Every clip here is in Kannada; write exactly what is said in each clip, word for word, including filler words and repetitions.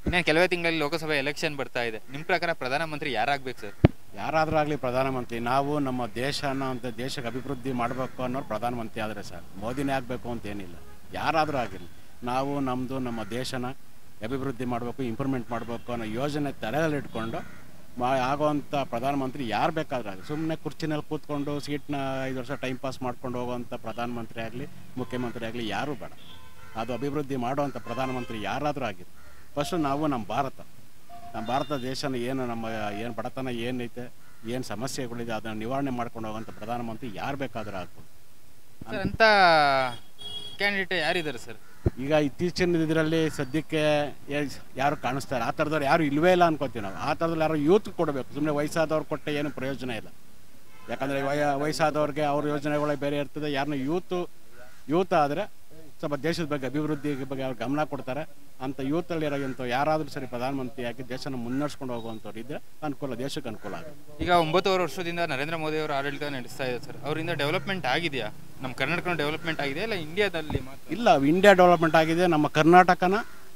ಇನ್ನೇನು ಕೆಲವೇ ತಿಂಗಳಲ್ಲಿ ಲೋಕಸಭೆ ಎಲೆಕ್ಷನ್ ಬರ್ತಾ ಇದೆ. ನಿಮ್ಮ ಪ್ರಕಾರ ಪ್ರಧಾನಮಂತ್ರಿ ಯಾರಾಗಬೇಕು ಸರ್? ಯಾರಾದರೂ ಆಗಲಿ ಪ್ರಧಾನಮಂತ್ರಿ, ನಾವು ನಮ್ಮ ದೇಶನ ಅಂತ ದೇಶಕ್ಕೆ ಅಭಿವೃದ್ಧಿ ಮಾಡಬೇಕು ಅನ್ನೋರು ಪ್ರಧಾನಮಂತ್ರಿ ಆದರೆ ಸರ್, ಮೋದಿನೇ ಆಗಬೇಕು ಅಂತೇನಿಲ್ಲ. ಯಾರಾದರೂ ಆಗಿರಲಿ, ನಾವು ನಮ್ಮದು ನಮ್ಮ ದೇಶನ ಅಭಿವೃದ್ಧಿ ಮಾಡಬೇಕು, ಇಂಪ್ರೂವ್ಮೆಂಟ್ ಮಾಡಬೇಕು ಅನ್ನೋ ಯೋಜನೆ ತಲೆಯಲ್ಲಿ ಇಟ್ಕೊಂಡು ಮಾ ಆಗೋವಂಥ ಪ್ರಧಾನಮಂತ್ರಿ ಯಾರು ಬೇಕಾದರೂ ಆಗಲಿ. ಸುಮ್ಮನೆ ಕುರ್ಚಿನಲ್ಲಿ ಕೂತ್ಕೊಂಡು ಸೀಟ್ನ ಐದು ವರ್ಷ ಟೈಮ್ ಪಾಸ್ ಮಾಡ್ಕೊಂಡು ಹೋಗೋವಂಥ ಪ್ರಧಾನಮಂತ್ರಿ ಆಗಲಿ ಮುಖ್ಯಮಂತ್ರಿ ಆಗಲಿ ಯಾರೂ ಬೇಡ. ಅದು ಅಭಿವೃದ್ಧಿ ಮಾಡುವಂಥ ಪ್ರಧಾನಮಂತ್ರಿ ಯಾರಾದರೂ ಆಗಿರಲಿ. ಫಸ್ಟು ನಾವು ನಮ್ಮ ಭಾರತ ನಮ್ಮ ಭಾರತ ದೇಶನ ಏನು ನಮ್ಮ ಏನು ಬಡತನ ಏನೈತೆ, ಏನು ಸಮಸ್ಯೆಗಳಿದೆ ಅದನ್ನು ನಿವಾರಣೆ ಮಾಡ್ಕೊಂಡು ಹೋಗೋಂಥ ಪ್ರಧಾನಮಂತ್ರಿ ಯಾರು ಬೇಕಾದರೂ ಆಗ್ಬೋದು. ಸರ್ ಅಂಥ ಕ್ಯಾಂಡಿಡೇಟ್ ಯಾರಿದ್ದಾರೆ ಸರ್? ಈಗ ಇತ್ತೀಚಿನ ಇದರಲ್ಲಿ ಸದ್ಯಕ್ಕೆ ಯಾರು ಕಾಣಿಸ್ತಾರೆ, ಆ ಥರದವ್ರು ಯಾರು ಇಲ್ಲವೇ ಇಲ್ಲ ಅನ್ಕೋತೀವಿ ನಾವು. ಆ ಥರದಲ್ಲಿ ಯಾರು ಯೂತ್ ಕೊಡಬೇಕು, ಸುಮ್ಮನೆ ವಯಸ್ಸಾದವ್ರು ಕೊಟ್ಟೆ ಏನು ಪ್ರಯೋಜನ ಇಲ್ಲ. ಯಾಕಂದರೆ ವಯ ವಯಸ್ಸಾದವ್ರಿಗೆ ಅವ್ರ ಯೋಜನೆಗಳೇ ಬೇರೆ ಇರ್ತದೆ. ಯಾರನ್ನ ಯೂತು ಯೂತ್ ಆದರೆ ಸ್ವಲ್ಪ ದೇಶದ ಬಗ್ಗೆ ಅಭಿವೃದ್ಧಿ ಬಗ್ಗೆ ಅವ್ರು ಗಮನ ಕೊಡ್ತಾರೆ. ಅಂಥ ಯೂತಲ್ಲಿ ಇರೋಂಥ ಯಾರಾದರೂ ಸರಿ ಪ್ರಧಾನಮಂತ್ರಿಯಾಗಿ ದೇಶನ ಮುನ್ನಡೆಸ್ಕೊಂಡು ಹೋಗುವಂಥವ್ರು ಇದ್ದರೆ ಅನುಕೂಲ, ದೇಶಕ್ಕೆ ಅನುಕೂಲ ಆಗುತ್ತೆ. ಈಗ ಒಂಬತ್ತುವರೆ ವರ್ಷದಿಂದ ನರೇಂದ್ರ ಮೋದಿ ಅವರು ಆಡಳಿತ ನಡೆಸ್ತಾ ಇದೆ ಸರ್, ಅವರಿಂದ ಡೆವಲಪ್ಮೆಂಟ್ ಆಗಿದೆಯಾ? ನಮ್ಮ ಕರ್ನಾಟಕ ಡೆವಲಪ್ಮೆಂಟ್ ಆಗಿದೆ ಇಲ್ಲ ಇಂಡಿಯಾದಲ್ಲಿ ಮಾತ್ರ? ಇಲ್ಲ, ಇಂಡಿಯಾ ಡೆವಲಪ್ಮೆಂಟ್ ಆಗಿದೆ. ನಮ್ಮ ಕರ್ನಾಟಕನ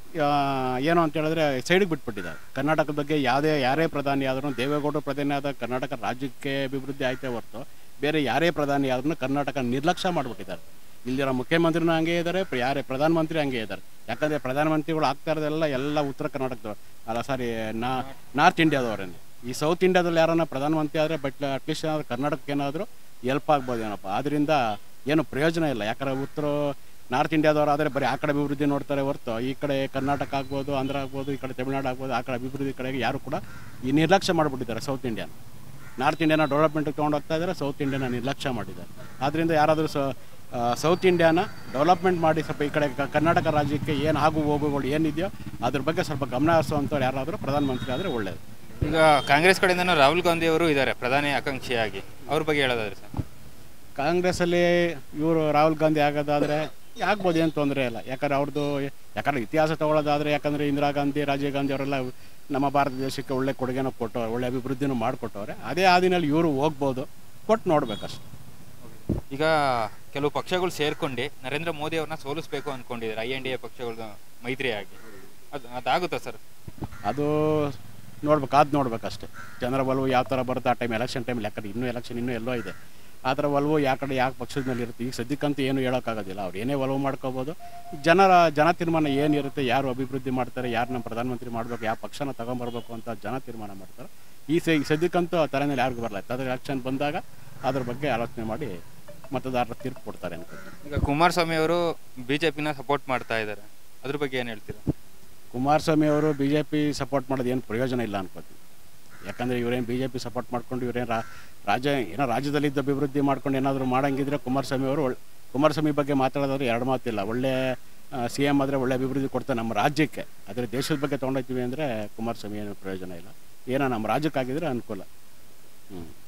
ಏನು ಅಂತ ಹೇಳಿದ್ರೆ ಸೈಡಿಗೆ ಬಿಟ್ಬಿಟ್ಟಿದ್ದಾರೆ. ಕರ್ನಾಟಕದ ಬಗ್ಗೆ ಯಾವುದೇ ಯಾರೇ ಪ್ರಧಾನಿ ಆದ್ರೂ, ದೇವೇಗೌಡರು ಪ್ರಧಾನಿ ಆದ ಕರ್ನಾಟಕ ರಾಜ್ಯಕ್ಕೆ ಅಭಿವೃದ್ಧಿ ಆಯ್ತೇ ಹೊರತು ಬೇರೆ ಯಾರೇ ಪ್ರಧಾನಿ ಆದ್ರೂ ಕರ್ನಾಟಕ ನಿರ್ಲಕ್ಷ್ಯ ಮಾಡಿಬಿಟ್ಟಿದ್ದಾರೆ. ಇಲ್ಲಿರೋ ಮುಖ್ಯಮಂತ್ರಿನೂ ಹಂಗೆ ಇದ್ದಾರೆ, ಯಾರೇ ಪ್ರಧಾನಮಂತ್ರಿ ಹಂಗೆ ಇದ್ದಾರೆ. ಯಾಕಂದರೆ ಪ್ರಧಾನಮಂತ್ರಿಗಳು ಆಗ್ತಾ ಇರೋದೆಲ್ಲ ಎಲ್ಲ ಉತ್ತರ ಕರ್ನಾಟಕದವ್ರು, ಅಲ್ಲ ಸಾರಿ ನಾ ನಾರ್ತ್ ಇಂಡಿಯಾದವ್ರೇನೆ. ಈ ಸೌತ್ ಇಂಡಿಯಾದಲ್ಲಿ ಯಾರನ್ನ ಪ್ರಧಾನಮಂತ್ರಿ ಆದರೆ ಬಟ್ ಅಟ್ಲೀಸ್ಟ್ ಏನಾದರೂ ಕರ್ನಾಟಕಕ್ಕೆ ಏನಾದರೂ ಎಲ್ಪ್ ಆಗ್ಬೋದು ಏನಪ್ಪ. ಅದರಿಂದ ಏನು ಪ್ರಯೋಜನ ಇಲ್ಲ. ಯಾಕಂದರೆ ಉತ್ತರ ನಾರ್ತ್ ಇಂಡಿಯಾದವ್ರು ಆದರೆ ಬರೀ ಆ ಕಡೆ ಅಭಿವೃದ್ಧಿ ನೋಡ್ತಾರೆ ಹೊರತು ಈ ಕಡೆ ಕರ್ನಾಟಕ ಆಗ್ಬೋದು, ಆಂಧ್ರ ಆಗ್ಬೋದು, ಈ ಕಡೆ ತಮಿಳ್ನಾಡು ಆಗ್ಬೋದು, ಆ ಕಡೆ ಅಭಿವೃದ್ಧಿ ಕಡೆಗೆ ಯಾರು ಕೂಡ ಈ ನಿರ್ಲಕ್ಷ್ಯ ಮಾಡಿಬಿಟ್ಟಿದ್ದಾರೆ. ಸೌತ್ ಇಂಡಿಯಾನ ನಾರ್ತ್ ಇಂಡಿಯಾನ ಡೆವಲಪ್ಮೆಂಟ್ಗೆ ತೊಗೊಂಡು ಹೋಗ್ತಾ ಇದ್ದಾರೆ, ಸೌತ್ ಇಂಡಿಯಾನ ನಿರ್ಲಕ್ಷ್ಯ ಮಾಡಿದ್ದಾರೆ. ಆದ್ದರಿಂದ ಯಾರಾದರೂ ಸ ಸೌತ್ ಇಂಡಿಯಾನ ಡೆವಲಪ್ಮೆಂಟ್ ಮಾಡಿ ಸ್ವಲ್ಪ ಈ ಕಡೆ ಕರ್ನಾಟಕ ರಾಜ್ಯಕ್ಕೆ ಏನು ಆಗು ಹೋಗುಗಳು ಏನಿದೆಯೋ ಅದ್ರ ಬಗ್ಗೆ ಸ್ವಲ್ಪ ಗಮನ ಹರಿಸುವಂಥವ್ರು ಯಾರಾದರೂ ಪ್ರಧಾನಮಂತ್ರಿ ಆದರೆ ಒಳ್ಳೆಯದು. ಈಗ ಕಾಂಗ್ರೆಸ್ ಕಡೆಯಿಂದ ರಾಹುಲ್ ಗಾಂಧಿ ಅವರು ಇದ್ದಾರೆ ಪ್ರಧಾನಿ ಆಕಾಂಕ್ಷಿಯಾಗಿ, ಅವ್ರ ಬಗ್ಗೆ ಹೇಳೋದಾದ್ರೆ ಸರ್? ಕಾಂಗ್ರೆಸ್ಸಲ್ಲಿ ಇವರು ರಾಹುಲ್ ಗಾಂಧಿ ಆಗೋದಾದರೆ ಆಗ್ಬೋದು, ಏನು ತೊಂದರೆ ಇಲ್ಲ. ಯಾಕಂದರೆ ಅವ್ರದ್ದು ಯಾಕಂದರೆ ಇತಿಹಾಸ ತೊಗೊಳ್ಳೋದಾದರೆ, ಯಾಕಂದರೆ ಇಂದಿರಾ ಗಾಂಧಿ, ರಾಜೀವ್ ಗಾಂಧಿ ಅವರೆಲ್ಲ ನಮ್ಮ ಭಾರತ ದೇಶಕ್ಕೆ ಒಳ್ಳೆ ಕೊಡುಗೆನೂ ಕೊಟ್ಟವ್ರೆ, ಒಳ್ಳೆ ಅಭಿವೃದ್ಧಿನೂ ಮಾಡಿಕೊಟ್ಟವ್ರೆ. ಅದೇ ಹಾದಿನಲ್ಲಿ ಇವರು ಹೋಗ್ಬೋದು, ಕೊಟ್ಟು ನೋಡ್ಬೇಕಷ್ಟೆ. ಈಗ ಕೆಲವು ಪಕ್ಷಗಳು ಸೇರ್ಕೊಂಡು ನರೇಂದ್ರ ಮೋದಿ ಅವ್ರನ್ನ ಸೋಲಿಸಬೇಕು ಅಂದ್ಕೊಂಡಿದ್ದಾರೆ, ಐ ಎನ್ ಡಿ ಎ ಪಕ್ಷಗಳು ಮೈತ್ರಿಯಾಗಿ. ಅದು ಅದಾಗುತ್ತಾ ಸರ್? ಅದು ನೋಡ್ಬೇಕು, ಅದು ನೋಡ್ಬೇಕಷ್ಟೆ. ಜನರ ಒಲವು ಯಾವ ಥರ ಬರುತ್ತೆ ಆ ಟೈಮ್, ಎಲೆಕ್ಷನ್ ಟೈಮಲ್ಲಿ. ಯಾಕಂದ್ರೆ ಇನ್ನೂ ಎಲೆಕ್ಷನ್ ಇನ್ನೂ ಎಲ್ಲೋ ಇದೆ. ಆ ಥರ ಒಲವು ಯಾವ ಕಡೆ ಯಾವ ಪಕ್ಷದ ಮೇಲೆ ಇರುತ್ತೆ ಈಗ ಸದ್ಯಕ್ಕಂತೂ ಏನು ಹೇಳೋಕ್ಕಾಗೋದಿಲ್ಲ. ಅವ್ರು ಏನೇ ಒಲವು ಮಾಡ್ಕೋಬೋದು. ಜನರ ಜನ ತೀರ್ಮಾನ ಏನಿರುತ್ತೆ, ಯಾರು ಅಭಿವೃದ್ಧಿ ಮಾಡ್ತಾರೆ, ಯಾರು ನಮ್ಮ ಪ್ರಧಾನಮಂತ್ರಿ ಮಾಡಬೇಕು, ಯಾವ ಪಕ್ಷನ ತೊಗೊಂಬರ್ಬೇಕು ಅಂತ ಜನ ತೀರ್ಮಾನ ಮಾಡ್ತಾರೆ. ಈ ಸ ಸದ್ಯಕ್ಕಂತೂ ಆ ಥರನಲ್ಲಿ ಯಾರಿಗೂ ಬರಲ್ಲ. ಅದ್ರ ಎಲೆಕ್ಷನ್ ಬಂದಾಗ ಅದ್ರ ಬಗ್ಗೆ ಆಲೋಚನೆ ಮಾಡಿ ಮತದಾರರ ತೀರ್ಪು ಕೊಡ್ತಾರೆ ಅನ್ಕೋತೀನಿ. ಈಗ ಕುಮಾರಸ್ವಾಮಿ ಅವರು ಬಿ ಜೆ ಪಿನ ಸಪೋರ್ಟ್ ಮಾಡ್ತಾ ಇದ್ದಾರೆ, ಅದ್ರ ಬಗ್ಗೆ ಏನು ಹೇಳ್ತೀರಾ? ಕುಮಾರಸ್ವಾಮಿ ಅವರು ಬಿ ಜೆ ಪಿ ಸಪೋರ್ಟ್ ಮಾಡೋದು ಏನು ಪ್ರಯೋಜನ ಇಲ್ಲ ಅನ್ಕೋತೀನಿ. ಯಾಕಂದರೆ ಇವರೇನು ಬಿ ಜೆ ಪಿ ಸಪೋರ್ಟ್ ಮಾಡ್ಕೊಂಡು ಇವರೇನು ರಾ ರಾಜ್ಯ ಏನೋ ರಾಜ್ಯದಲ್ಲಿದ್ದು ಅಭಿವೃದ್ಧಿ ಮಾಡ್ಕೊಂಡು ಏನಾದರೂ ಮಾಡೋಂಗಿದ್ರೆ ಕುಮಾರಸ್ವಾಮಿ ಅವರು ಒಳ್ಳೆ ಕುಮಾರಸ್ವಾಮಿ ಬಗ್ಗೆ ಮಾತಾಡೋದಾದ್ರೆ ಎರಡು ಮಾತಿಲ್ಲ. ಒಳ್ಳೆ ಸಿ ಎಮ್ ಆದರೆ ಒಳ್ಳೆ ಅಭಿವೃದ್ಧಿ ಕೊಡ್ತಾರೆ ನಮ್ಮ ರಾಜ್ಯಕ್ಕೆ. ಆದರೆ ದೇಶದ ಬಗ್ಗೆ ತೊಗೊಂಡೋಗ್ತೀವಿ ಅಂದರೆ ಕುಮಾರಸ್ವಾಮಿ ಏನು ಪ್ರಯೋಜನ ಇಲ್ಲ. ಏನೋ ನಮ್ಮ ರಾಜ್ಯಕ್ಕಾಗಿದ್ರೆ ಅನುಕೂಲ. ಹ್ಞೂ